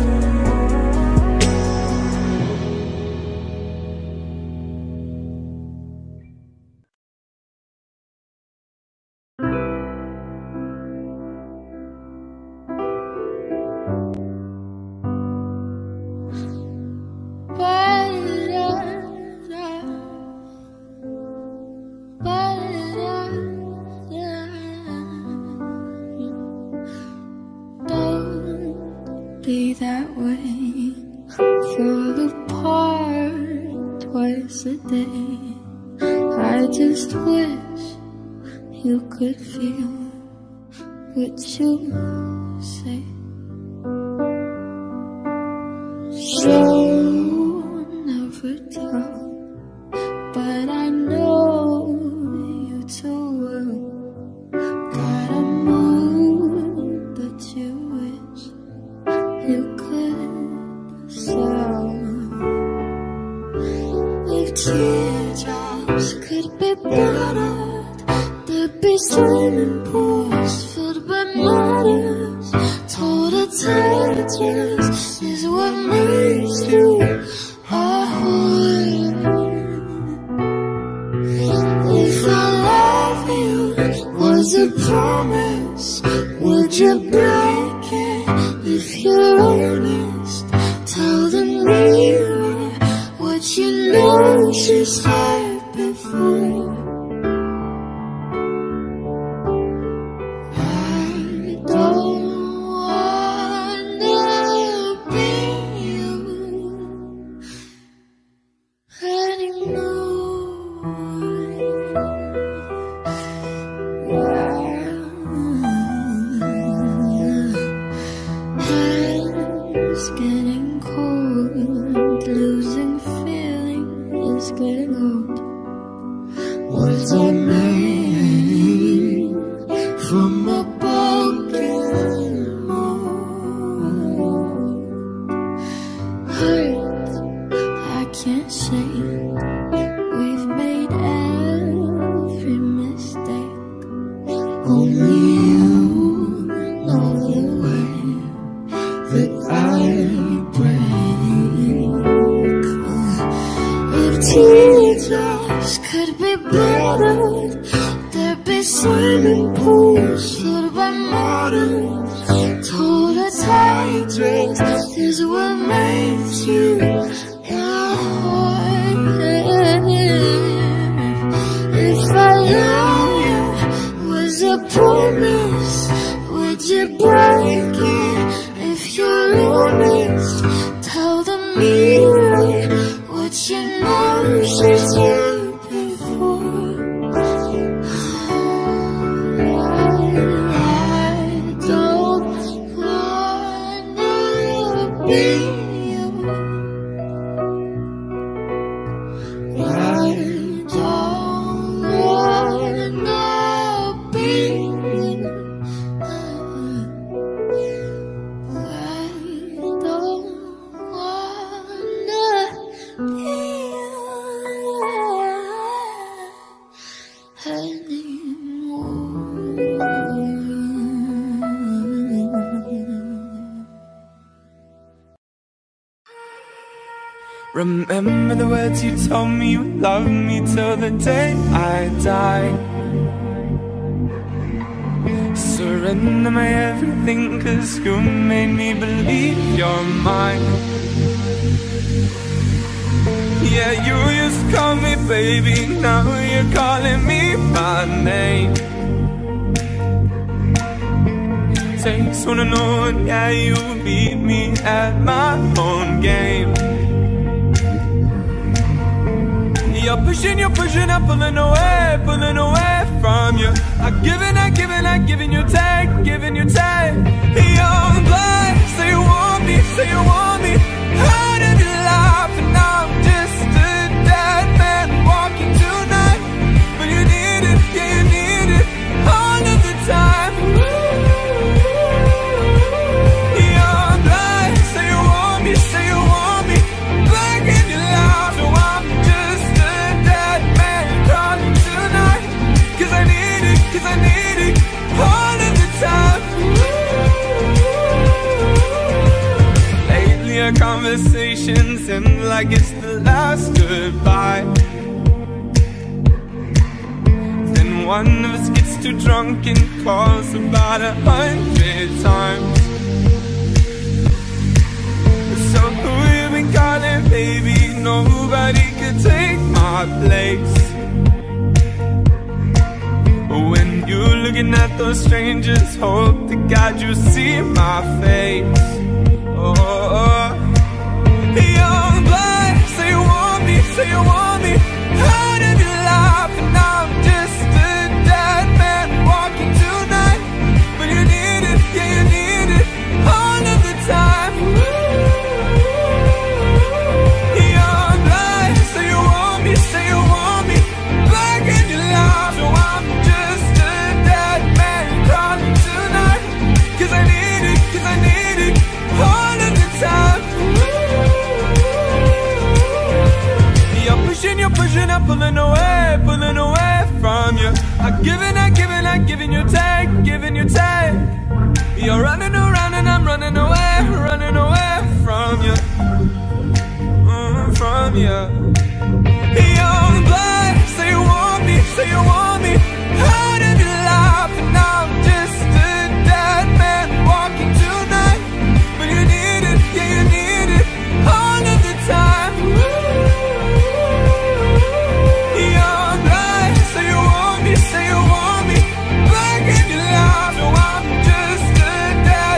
Don't be that way. Fall apart twice a day. I just wish you could feel what you say. You'll never tell, but I know you too well. Got a mood that you wish you could sell. If teardrops could be bottled, there'd be swimming pools filled by models. Total touches is what makes you a whore. If I love you was a promise, would you break it? If you're honest, tell the mirror what you know she's heard before. I don't wanna be you anymore. It's getting cold, losing feeling is getting old. only you know the way that I break. If teardrops could be bottled, there'd be swimming pools filled by models. Told us hydrates is what makes you if I love you was a promise, would you break it? If you're honest, tell the mirror what you know she's done before. I don't wanna be you. I don't wanna be you. I don't wanna be you anymore. Remember the words you told me, you love me till the day I die. Surrender my everything, 'cause you made me believe you're mine. Yeah, you used to call me baby, now you're calling me by name. Takes one to know, and yeah, you beat me at my own game. You're pushing, I'm pulling away from you. I'm giving you take, You're blind, say you want me, out of your life, and now I'm just a dead man walking tonight. But you need it, yeah, you need it, all of the time. You're blind, say you want me, back in your life, so I'm just a dead man calling tonight. 'Cause I need it, all of the time. Lately our conversations end like it's the last goodbye. Then one of us gets too drunk and calls about 100 times. So who you been calling, baby? Nobody could take my place. When you're looking at those strangers, hope to God you see my face. Oh, young blind, say you want me, out of your life, and now I'm just a dead man walking tonight. But you need it, yeah, you need it, all of the time. Young blind, say you want me, back in your life, so I'm just a dead man calling tonight. 'Cause I need it, all of the time. You're pushing, I'm pulling away from you. I'm giving you take, You're running around and I'm running away from you, from you. Young blind, say you want me, out of your life, and now I'm just a dead man walking tonight. But you need it, yeah, you need it, all of the time. Young blind, say you want me, back in your life, so I'm just a dead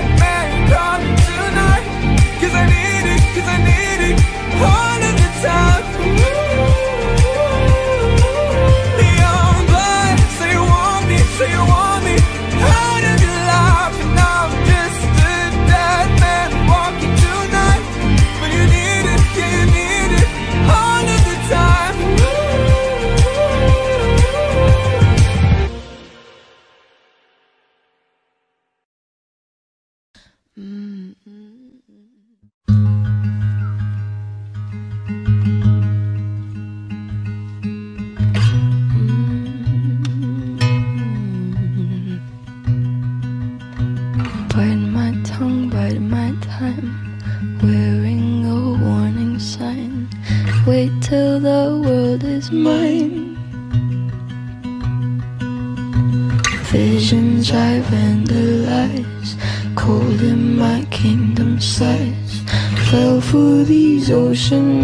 visions I vandalize, cold in my kingdom size, fell for these ocean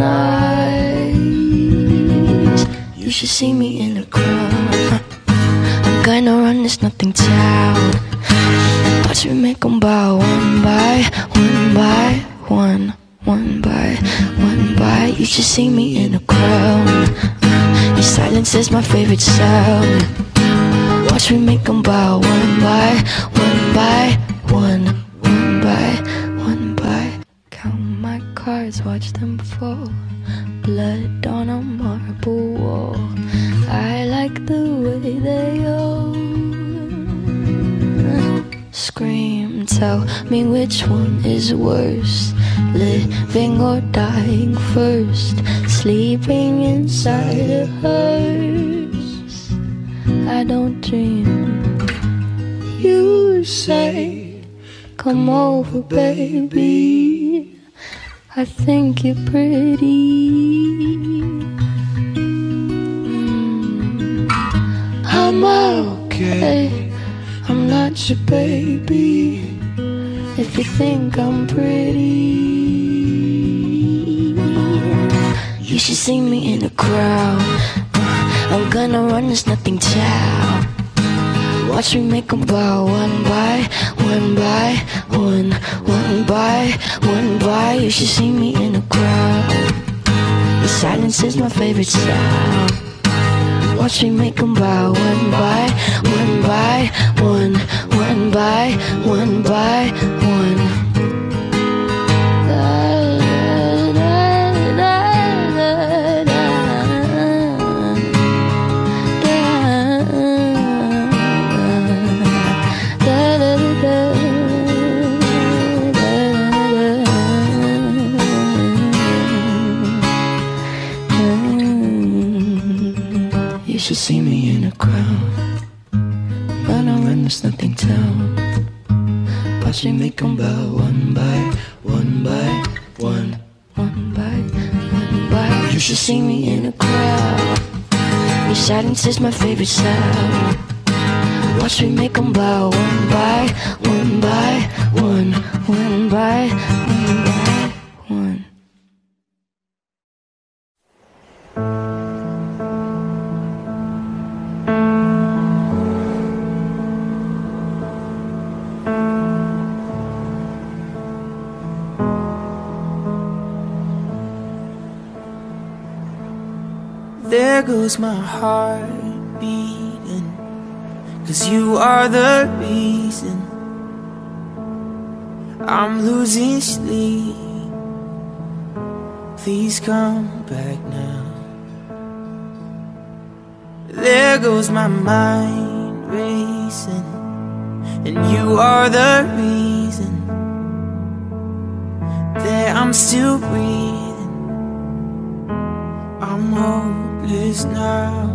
eyes. You should see me in a crowd. I'm gonna run this nothing town. Watch me make them bow one by one by one, one by one by. You should see me in a crowd. Your silence is my favorite sound. Watch me make them bow one by one by one, one by one by. Count my cards, watch them fall. Blood on a marble wall. I like the way they all scream. Tell me which one is worse, living or dying first. Sleeping inside a hearse. I don't dream. You say, come over, baby. I think you're pretty. I'm okay. I'm not your baby. If you think I'm pretty, you should see me in a crowd. I'm gonna run this nothing town. Watch me make them bow one by one by one, one by one by. You should see me in a crowd. The silence is my favorite sound. Watch me make them bow one by one by one, one by one by one. You should see me in a crowd. Gonna run this nothing town. Watch me make them bow one by one by one, one by one by. You should see me in a crowd. Your silence is my favorite sound. Watch me make them bow one by one by one, one by one by one. There goes my heart beating, 'cause you are the reason I'm losing sleep. Please come back now. There goes my mind racing, and you are the reason that I'm still breathing. I'm hopeless now.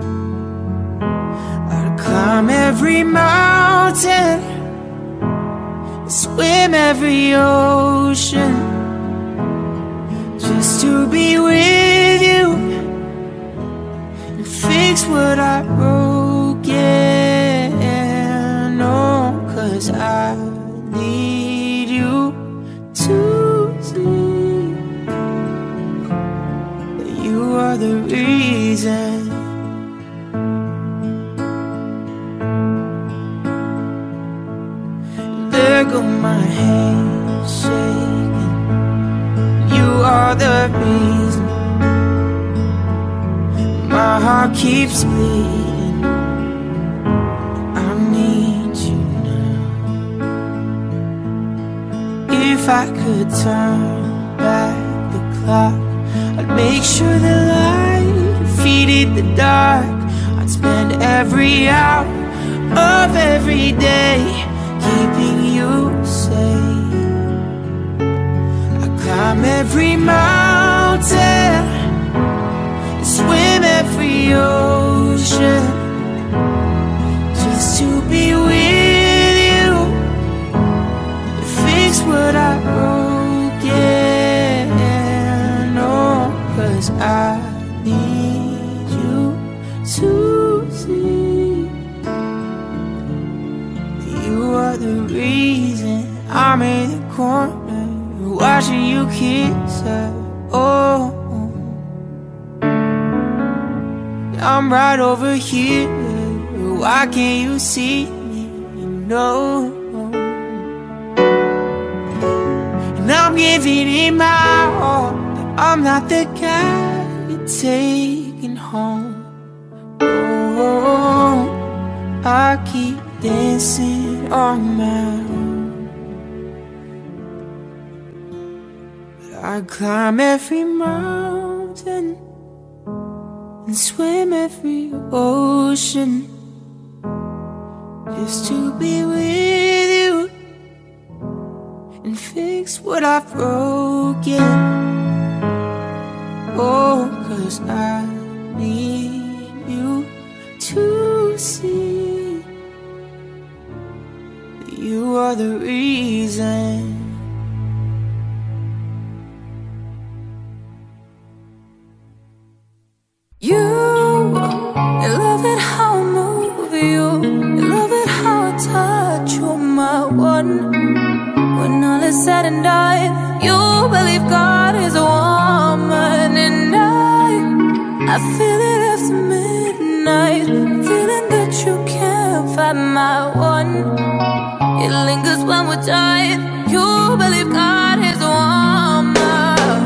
I'd climb every mountain, swim every ocean, just to be with you and fix what I broke. Yeah, no, 'cause I need you to see that you are the reason. There go my hands shaking. You are the reason my heart keeps bleeding. I need you now. If I could turn back the clock, I'd make sure the light defeated the dark. I'd spend every hour of every day keeping you safe. I climb every mountain, swim every ocean, just to be with you, fix what I broke. Yeah, no, 'cause I need you to see the reason I'm in the corner watching you kiss her. Oh, I'm right over here. Why can't you see me? No. And I'm giving it my all, but I'm not the guy you're taking home. Oh, I keep dancing on my own. But I climb every mountain and swim every ocean just to be with you and fix what I've broken. Oh, 'cause I need you to see that you are the reason. You love it how I move you love it how I touch you, my one. When all is said and done, you believe God is a woman. And I feel it after midnight, feeling that you can't find my one. It lingers when we're dying. You believe God is a woman.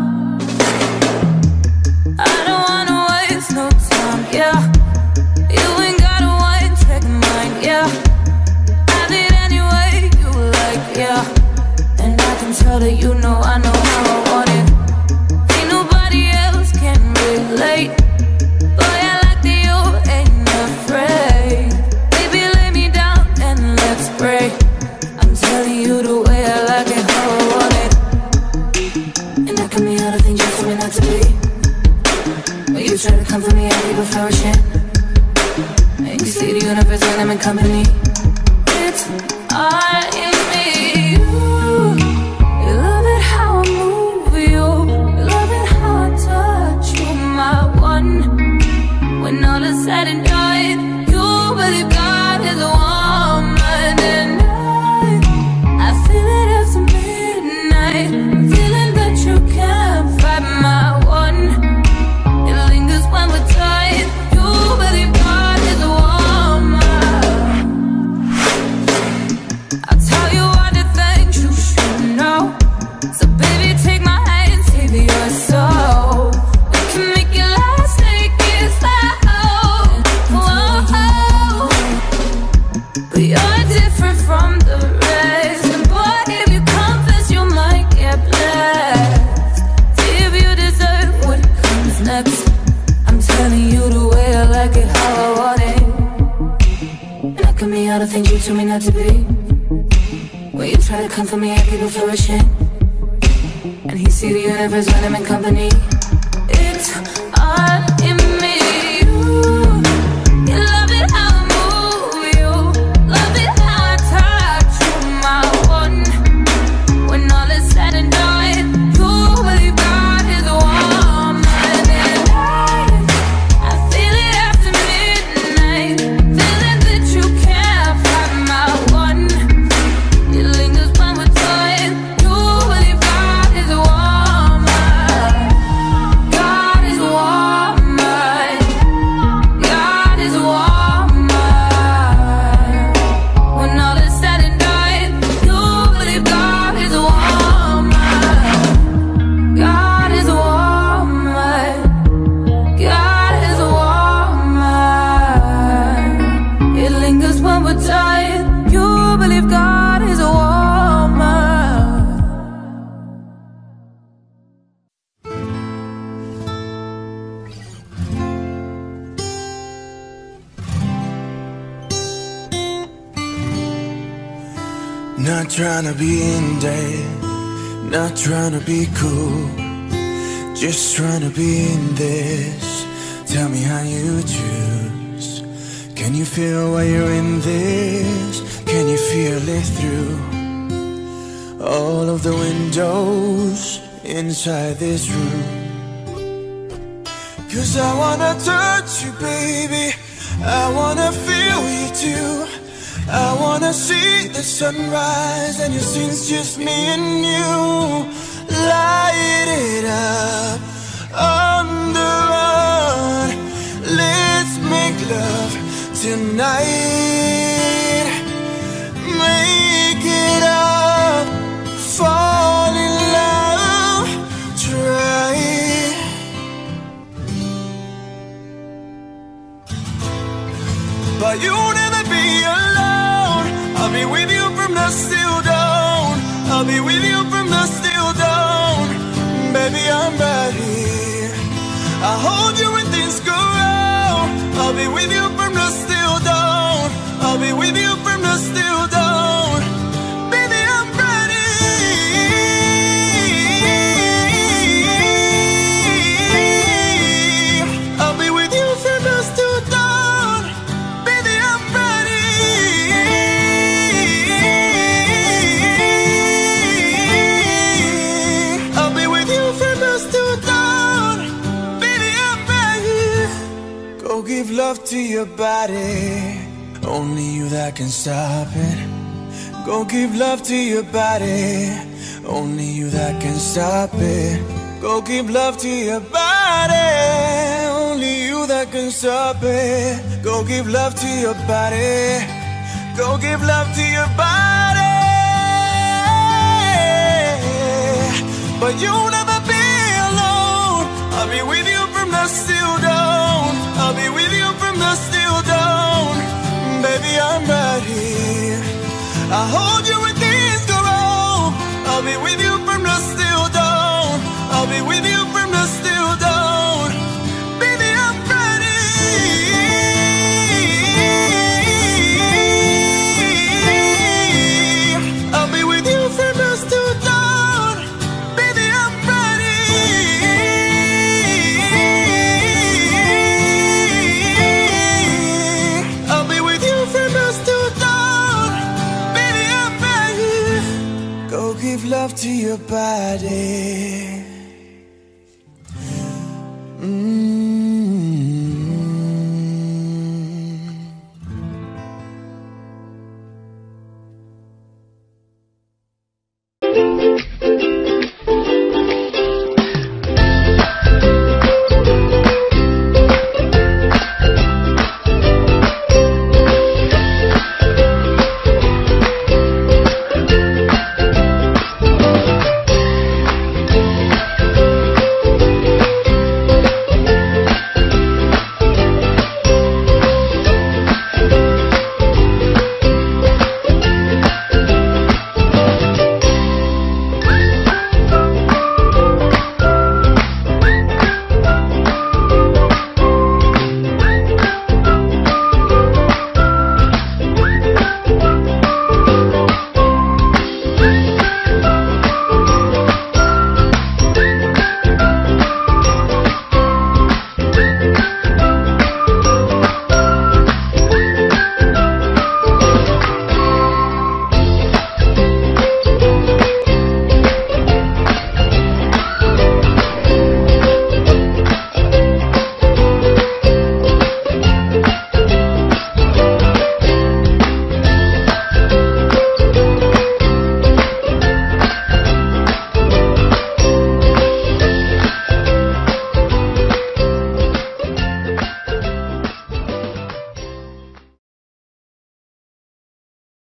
I don't wanna waste no time, yeah. You ain't got a one-track mind, yeah. I did any way you like, yeah. And I can tell that you know I know how I want it. Ain't nobody else can relate. Boy, I like that you ain't afraid. Baby, lay me down and let's pray. I'm telling you the way I like it, how I want it. And I can be all the things you told me not to be. But you try to come for me, I keep a flourishing. And you see the universe when I'm in company. It's all in me. You love it how I move you love it how I touch you, my one. When all is said and done, you believe God is a woman. And I feel it after midnight, feeling that you can't find my one. It lingers when we're tired. You believe God is a woman. I'll tell you all the things you should know. So baby, take my hand, save your soul. We can make it last, take it slow. Whoa. But you're different from the rest. And boy, if you confess, you might get blessed. See if you deserve what comes next. I'm telling you the way I like it, how I want it. And I can be all the things you told me not to be. When you try to come for me, I keep it flourishing. And he see the universe when I'm in company. It's all in me. You love it how I move you love it how I touch you, my one. When all is said and done, you believe God is a woman. And I feel it after midnight, feeling that you can't find my one. It lingers when we're tired. You believe God is a woman. God is a woman. God is a woman. When all is said and done, you believe God is a woman. God is a woman. God is a woman. It lingers when we're tired. You believe God is a woman. Not trying to be in there, not trying to be cool, just trying to be in this. Tell me how you choose. Can you feel why you're in this? Can you feel it through all of the windows inside this room? 'Cause I wanna touch you, baby, I wanna feel you too, I wanna wanna see the sunrise and your scene's just me and you. Light it up on the run. Let's make love tonight. Make it up. Fall in love. Try it. But you'll never be alone. I'll be with you from dusk till dawn. I'll be with you from dusk till dawn. Baby, I'm right here. I'll hold you when things go wrong. I'll be with you from dusk till dawn. I'll be with you from dusk till dawn. Baby, I'm right here. I'll be with you from dusk till dawn. Baby, I'm right here. I'll be with you from dusk till dawn. Baby, I'm right here. Go give love to your body. Only you that can stop it. Go give love to your body. Only you that can stop it. Go give love to your body. Only you that can stop it. Go give love to your body. Go give love to your body. But you'll never be alone. I'll be with you from dusk till dawn. I'll be with you from dusk till dawn. Baby, I'm right here. I'll hold you when things go wrong. I'll be with you from dusk till dawn. I'll be with you from dusk till dawn. Baby, I'm right here. I'll be with you from dusk till dawn. Baby, I'm right here. I'll be with you from dusk till dawn. Baby, I'm right here. Go give love to your body.